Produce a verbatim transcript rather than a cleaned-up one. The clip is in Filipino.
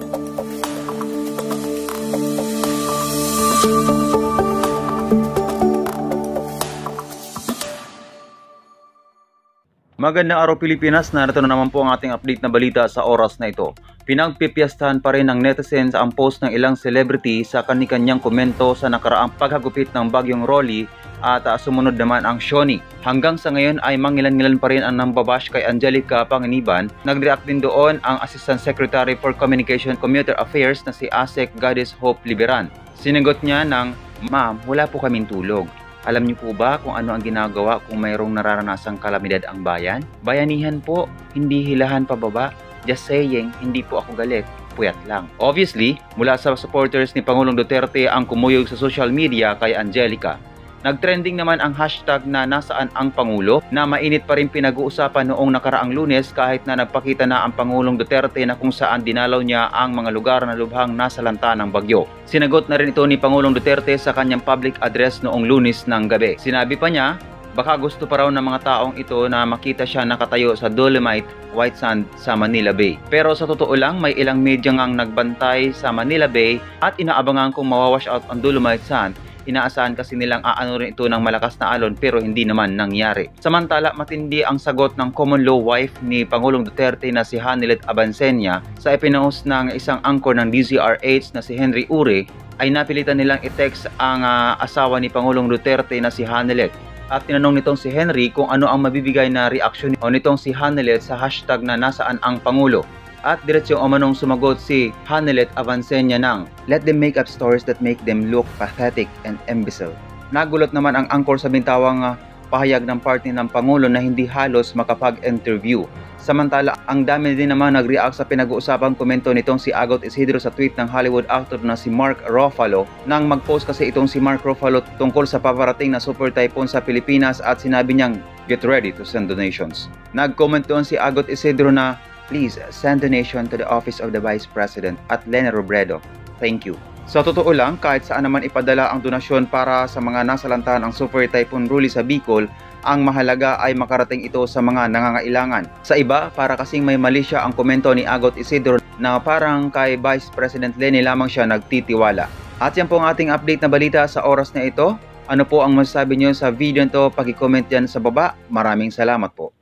Magandang araw Pilipinas, narito na naman po ang ating update na balita sa oras na ito. Pinagpipiyastahan pa rin ng netizens ang post ng ilang celebrity sa kani-kanyang komento sa nakaraang paghagupit ng bagyong Rolly at uh, sumunod naman ang Shoni. Hanggang sa ngayon ay mangilan-ngilan pa rin ang nambabash kay Angelica Panganiban. Nag-react din doon ang Assistant Secretary for Communication and Commuter Affairs na si Asek Goddess Hope Liberan. Sinagot niya ng, "Ma'am, wala po kaming tulog. Alam niyo po ba kung ano ang ginagawa kung mayroong nararanasang kalamidad ang bayan? Bayanihan po, hindi hilahan pababa. Just saying, hindi po ako galit. Puyat lang." Obviously, mula sa supporters ni Pangulong Duterte ang kumuyog sa social media kay Angelica. Nagtrending naman ang hashtag na nasaan ang Pangulo na mainit pa rin pinag-uusapan noong nakaraang Lunes kahit na nagpakita na ang Pangulong Duterte na kung saan dinalaw niya ang mga lugar na lubhang nasalanta ng bagyo. Sinagot na rin ito ni Pangulong Duterte sa kanyang public address noong Lunes ng gabi. Sinabi pa niya, baka gusto pa raw ng mga taong ito na makita siya nakatayo sa Dolomite White Sand sa Manila Bay. Pero sa totoo lang, may ilang media ngang nagbantay sa Manila Bay at inaabangan kung mawawash out ang Dolomite Sand. Inaasahan kasi nilang aano rin ito ng malakas na alon pero hindi naman nangyari. Samantala, matindi ang sagot ng common law wife ni Pangulong Duterte na si Hanilet Abansenia sa ipinost ng isang anchor ng D Z R H na si Henry Ure ay napilitan nilang i-text ang uh, asawa ni Pangulong Duterte na si Hanilet. At tinanong nitong si Henry kung ano ang mabibigay na reaksyon nitong si Hanilet sa hashtag na nasaan ang Pangulo. At diretsyong umanong sumagot si Hanilet Abansenia ng, "Let them make up stories that make them look pathetic and imbecile." Nagulat naman ang anchor sa bintawang uh, pahayag ng party ng Pangulo na hindi halos makapag-interview. Samantala, ang dami din naman nag-react sa pinag-uusapang komento nitong si Agot Isidro sa tweet ng Hollywood actor na si Mark Ruffalo. Nang mag-post kasi itong si Mark Ruffalo tungkol sa paparating na super typhoon sa Pilipinas at sinabi niyang, "Get ready to send donations." Nag-comment doon si Agot Isidro na, "Please send donation to the office of the Vice President at Lena Robredo. Thank you." Sa totoo lang, kahit saan naman ipadala ang donasyon para sa mga nasalantahan ang Super Typhoon Rolly sa Bicol, ang mahalaga ay makarating ito sa mga nangangailangan. Sa iba, para kasing may mali siya ang komento ni Agot Isidro na parang kay Vice President Leni lamang siya nagtitiwala. At yan po ang ating update na balita sa oras na ito. Ano po ang masasabi niyo sa video nito? Paki-comment yan sa baba. Maraming salamat po.